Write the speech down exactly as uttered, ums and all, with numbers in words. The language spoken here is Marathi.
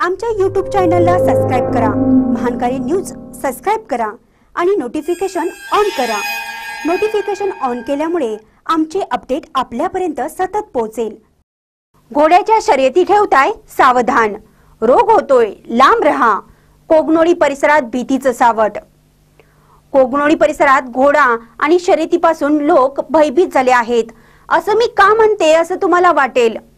आमच्या यूट्यूब चॅनलला सबस्क्राइब करा, महानकारी न्यूज सबस्क्राइब करा आणि नोटिफिकेशन ऑन करा। नोटिफिकेशन ऑन केल्यामुळे आमचे अपडेट आपल्यापर्यंत सतत पोहोचेल। घोड्याच्या शर्यती ठेवताय सावधान, रोग होतोय लांब रहा। कोगनोळी परिसरात भीतीचं सावट। कोगनोळी परिसरात घोडा आणि शर्यतीपासून लोक भयभीत झाले आहेत। असं मी का म्हणते असं तुम्हाला वाटेल,